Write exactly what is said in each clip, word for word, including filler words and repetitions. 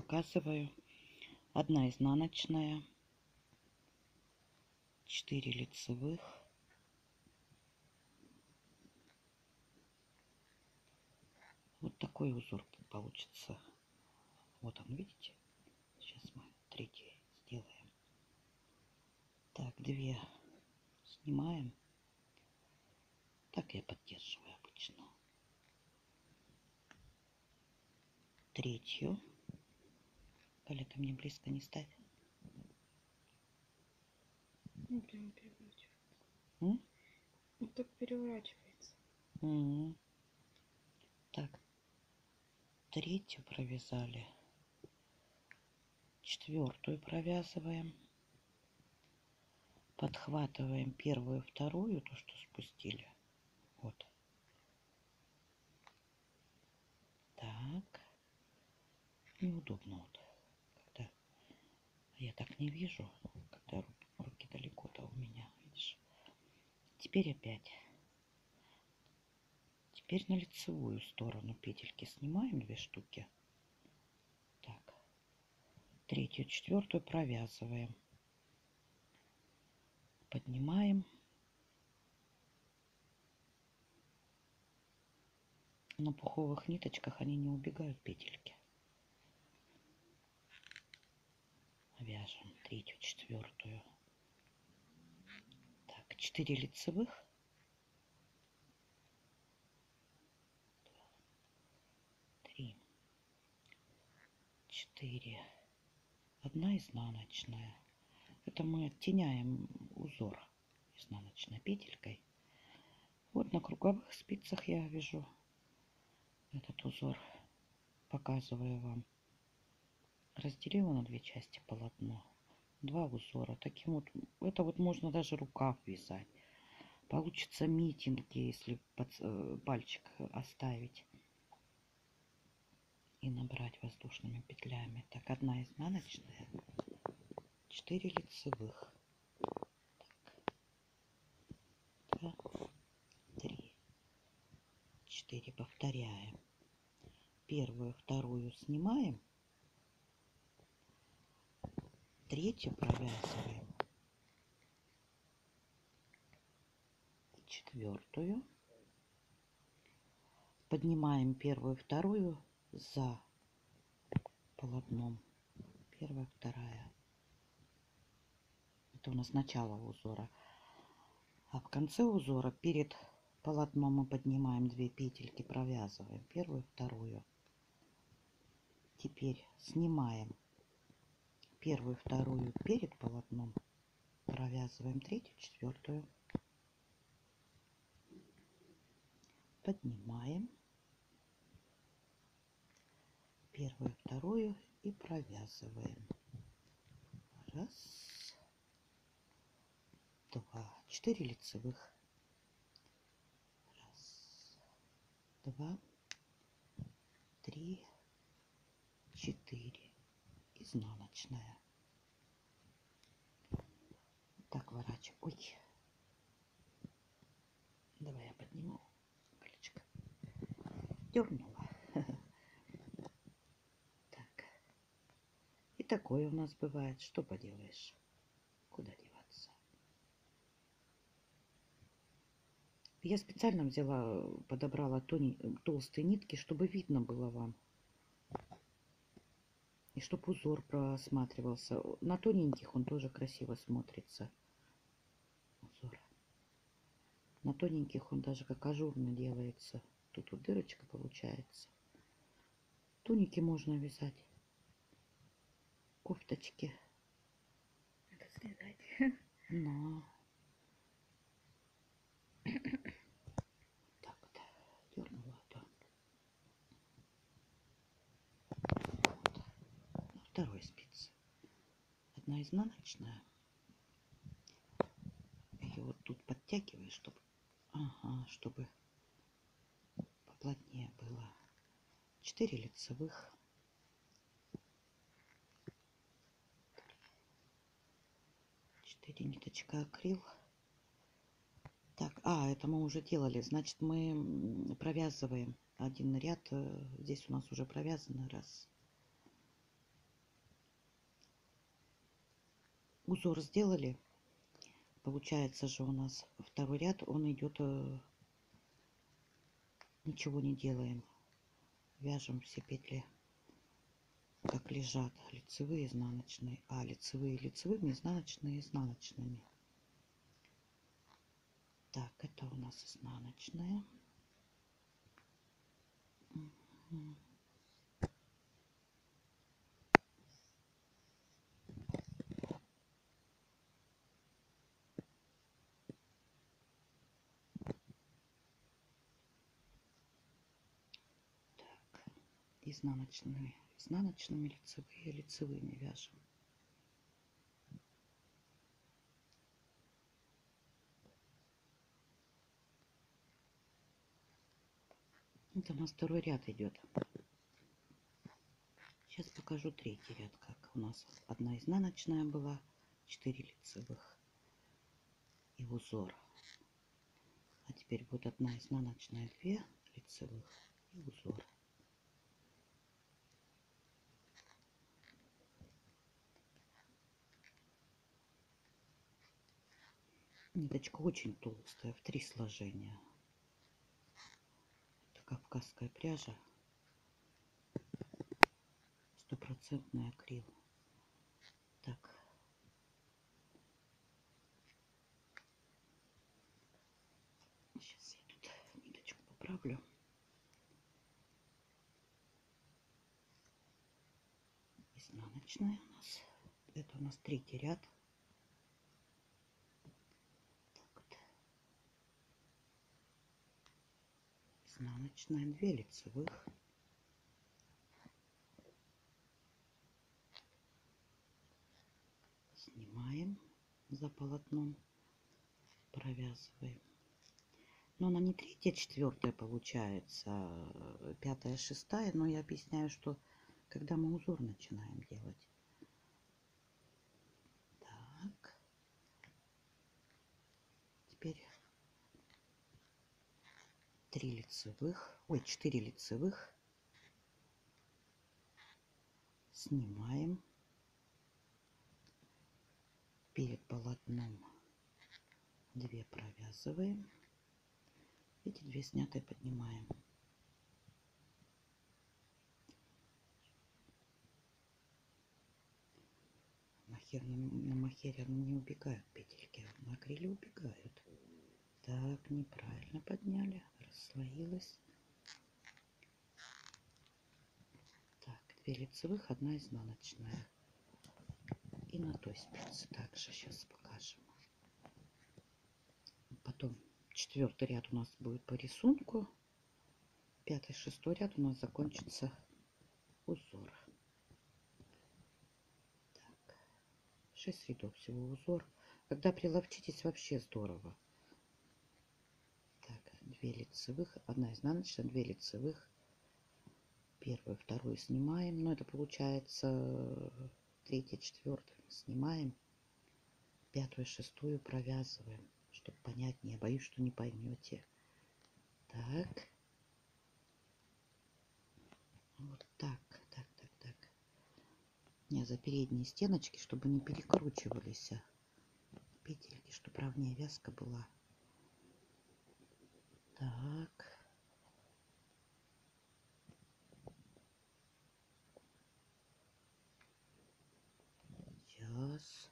показываю. Одна изнаночная, четыре лицевых, вот такой узор получится. Вот он, видите? Сейчас мы третий сделаем. Так, две снимаем. Так я поддерживаю обычно. Третью. Галя, ты мне близко не ставь. Ну, прям переворачивается. М? Вот так переворачивается. М-м. Так, третью провязали. Четвертую провязываем. Подхватываем первую, вторую, то, что спустили. Вот. Так. Неудобно вот, когда я так не вижу, когда руки, руки далеко-то у меня, видишь. Теперь опять. Теперь на лицевую сторону петельки снимаем две штуки. Так. Третью, четвертую провязываем. Поднимаем. На пуховых ниточках они не убегают, петельки. Вяжем третью, четвертую. Так, четыре лицевых. Три, четыре. Одна изнаночная. Это мы оттеняем узор изнаночной петелькой. Вот на круговых спицах я вяжу этот узор, показываю вам. Разделила на две части полотно, два узора. Таким вот, это вот можно даже рукав вязать. Получится митинги, если под, э, пальчик оставить и набрать воздушными петлями. Так, одна изнаночная, четыре лицевых. Так, два, три, четыре. Повторяем. Первую, вторую снимаем. Третью провязываем. Четвертую. Поднимаем первую, вторую за полотном. Первая, вторая. Это у нас начало узора. А в конце узора перед полотном мы поднимаем две петельки, провязываем первую, вторую. Теперь снимаем первую, вторую перед полотном, провязываем третью, четвертую. Поднимаем первую, вторую и провязываем. Раз, два, четыре лицевых. Раз, два, три, четыре. Изнаночная. Так, ворачиваю. Ой. Давай я подниму. Колечко. Дернула. Так. И такое у нас бывает. Что поделаешь? Куда деваться? Я специально взяла, подобрала тони, толстые нитки, чтобы видно было вам. И чтобы узор просматривался. На тоненьких он тоже красиво смотрится. Узор. На тоненьких он даже как ажурно делается. Тут вот дырочка получается. Туники можно вязать. Кофточки. Это связать. Но. Так вот. Дернула. Да. Вот. На второй спице. Одна изнаночная. Ее вот тут подтягиваю, чтобы, ага, чтобы поплотнее было. Четыре лицевых. Четыре ниточка акрил. Так, а, это мы уже делали. Значит, мы провязываем один ряд. Здесь у нас уже провязано. Раз, узор сделали. Получается же у нас второй ряд, он идет, э, ничего не делаем. Вяжем все петли как лежат, лицевые, изнаночные, а лицевые лицевыми, изнаночные изнаночными. Так, это у нас изнаночная. Мгм. Так, изнаночными, изнаночными, лицевые, лицевыми вяжем. Это у нас второй ряд идет. Сейчас покажу третий ряд, как у нас одна изнаночная была, четыре лицевых и узор. А теперь будет одна изнаночная, две лицевых и узор. Ниточка очень толстая, в три сложения. Это кавказская пряжа, стопроцентный акрил. Так, сейчас я тут ниточку поправлю. Изнаночная у нас. Это у нас третий ряд. Так вот. Изнаночная, две лицевых. Снимаем за полотном, провязываем. Но она не третья, четвертая получается, а пятая, шестая. Но я объясняю, что когда мы узор начинаем делать. Так. Теперь три лицевых, ой, четыре лицевых. Снимаем перед полотном, две провязываем, эти две снятые поднимаем. Махер, на, на махере не убегают петельки, на акриле убегают. Так, неправильно подняли, расслоилась. Так, две лицевых, одна изнаночная. И на той спице также сейчас покажем. Потом четвертый ряд у нас будет по рисунку. Пятый, шестой ряд у нас закончится узор. Так, шесть рядов всего узор. Когда приловчитесь, вообще здорово. Так, две лицевых, одна изнаночная, две лицевых. Первую, вторую снимаем. Но это получается третья, четвертая. Снимаем. Пятую, шестую провязываем, чтобы понятнее. Боюсь, что не поймете. Так. Вот так, так, так, так. Не, за передние стеночки, чтобы не перекручивались петельки, чтобы ровнее вязка была. Так. Сейчас.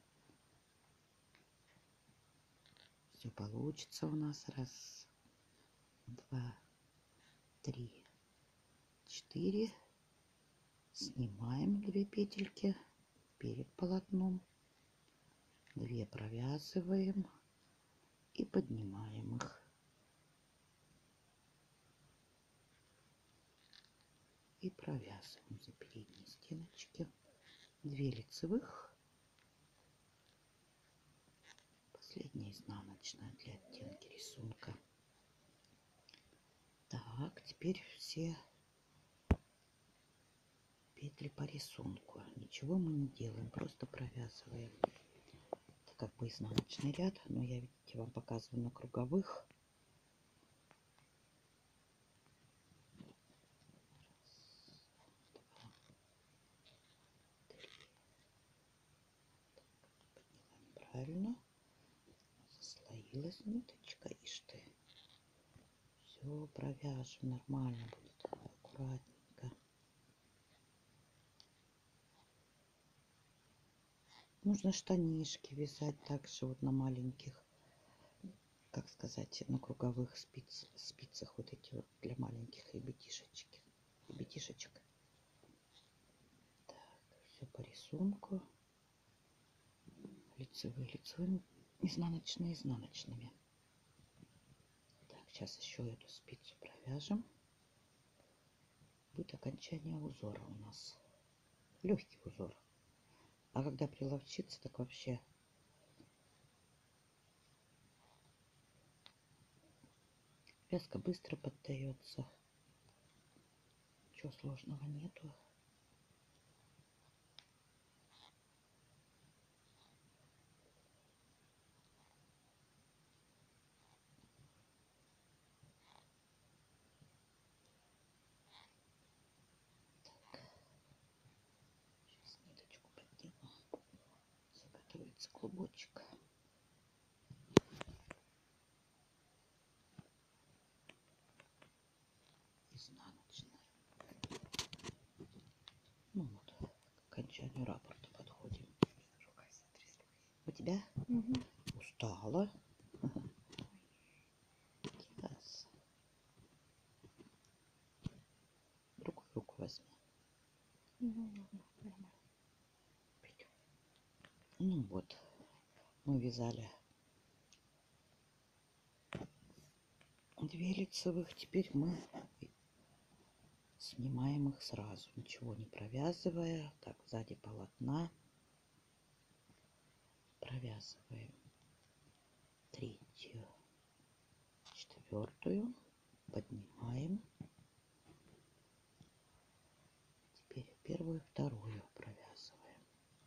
Все получится у нас. Раз, два, три, четыре. Снимаем две петельки перед полотном. Две провязываем и поднимаем их. И провязываем за передние стеночки. Две лицевых. Последняя изнаночная для оттенки рисунка. Так, теперь все петли по рисунку. Ничего мы не делаем, просто провязываем. Это как бы изнаночный ряд, но я, видите, вам показываю на круговых. зацепилась ниточка, ишь ты. Все, провяжем, нормально будет, аккуратненько. Нужно штанишки вязать также вот на маленьких, как сказать, на круговых спиц, спицах, вот эти вот для маленьких ребятишечек. ребятишечек. Так, все по рисунку. Лицевые, лицевыми, изнаночные, изнаночными. Так, сейчас еще эту спицу провяжем. Будет окончание узора у нас. Легкий узор. А когда приловчиться, так вообще вязка быстро поддается. Ничего сложного нету. Сейчас ниточку подниму. Заготовится клубочек. Изнаночная. Ну вот, к окончанию раппорта подходим. Рука затряслась. У тебя? Угу. Устала? Yes. Другую руку возьми. Ну ладно, нормально. Пойдем. Ну вот, мы вязали две лицевых. Теперь мы снимаем их сразу, ничего не провязывая. Так, сзади полотна провязываем третью, четвертую, поднимаем. Теперь первую, вторую провязываем.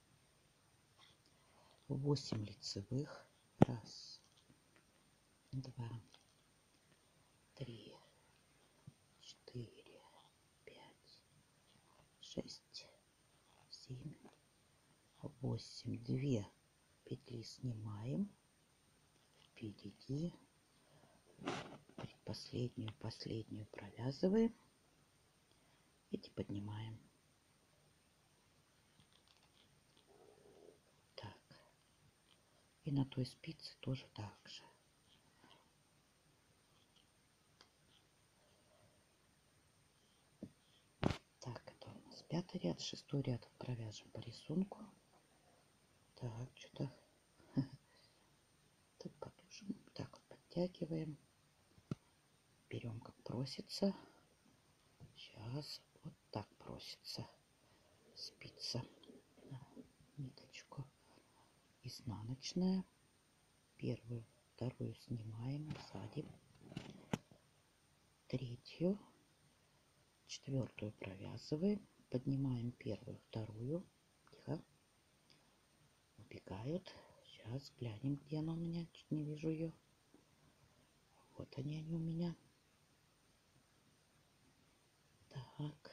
восемь лицевых. Раз, два, три, четыре, пять, шесть, семь, восемь. Две петли снимаем. Впереди предпоследнюю, последнюю провязываем. Эти поднимаем. Так. И на той спице тоже так же. Так, это у нас пятый ряд, шестой ряд провяжем по рисунку. Так, что-то тут потужим. Так вот подтягиваем. Берем, как просится. Сейчас вот так просится спица. Ниточку изнаночная. Первую, вторую снимаем, садим. Третью, четвертую провязываем. Поднимаем первую, вторую. Тихо. Убегают. Сейчас глянем, где она у меня. Чуть не вижу ее. Вот они, они у меня. Так.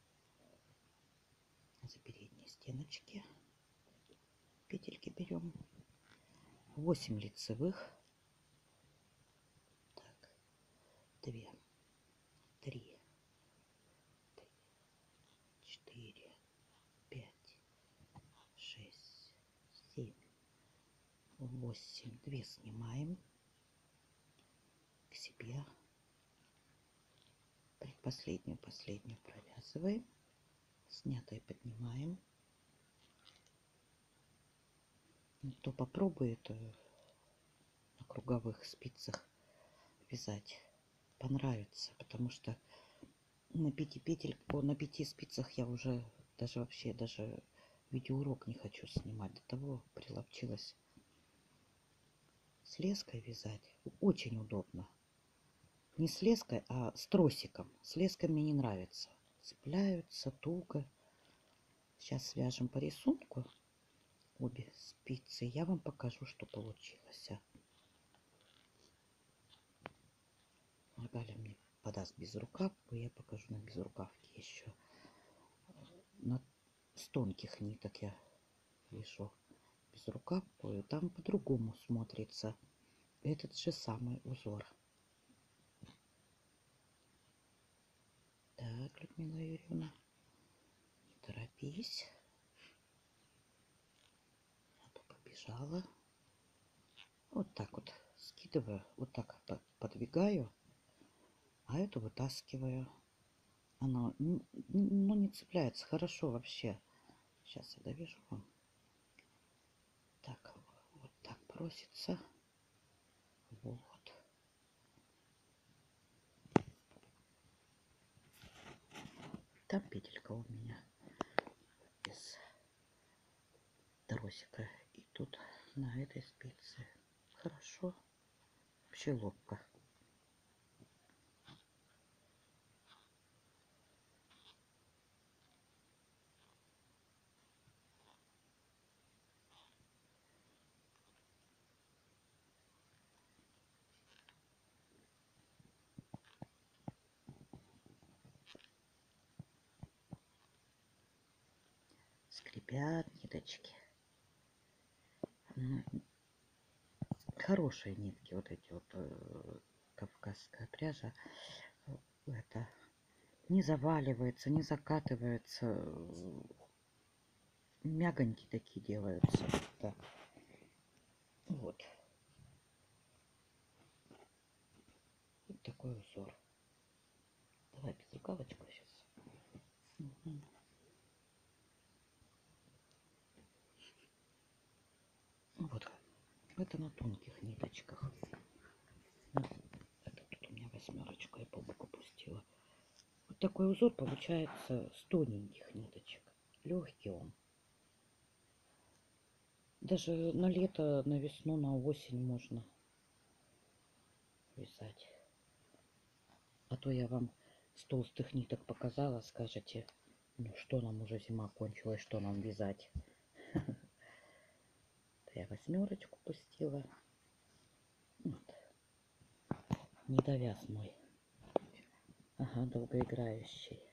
За передние стеночки. Петельки берем. восемь лицевых. Так. две, три, четыре, пять, шесть, семь, восемь. две снимаем к себе. Предпоследнюю, последнюю провязываем. Снятые поднимаем. Кто попробует на круговых спицах вязать, понравится, потому что на пяти петель, о, на пяти спицах я уже даже вообще даже видеоурок не хочу снимать. До того приловчилась с леской вязать. Очень удобно. Не с леской, а с тросиком. С леской мне не нравится. Цепляются туго. Сейчас свяжем по рисунку обе спицы. Я вам покажу, что получилось. А Галя мне подаст безрукавку. Я покажу на безрукавке еще. На, с тонких ниток я вяжу безрукавку. И там по-другому смотрится. этот же самый узор. Так, Людмила Юрьевна, не торопись. А то побежала. Вот так вот скидываю, вот так подвигаю, а эту вытаскиваю. Она, ну, не цепляется хорошо вообще. Сейчас я довяжу вам. Так, вот так просится. Вот. Там петелька у меня из тросика. И тут на этой спице. Хорошо. Вообще ловко. Скрипят ниточки. Хорошие нитки, вот эти вот э, кавказская пряжа. Это не заваливается, не закатывается. Мягонькие такие делаются. Да. Вот. Вот такой узор. Давай безрукавочку сейчас. Угу. Вот. Это на тонких ниточках. Это тут у меня восьмерочка, я по боку пустила. Вот такой узор получается с тоненьких ниточек. Легкий он. Даже на лето, на весну, на осень можно вязать. А то я вам с толстых ниток показала, скажете, ну что нам уже зима кончилась, что нам вязать. Я восьмерочку пустила. Вот. Недовяз мой. Ага, долгоиграющий.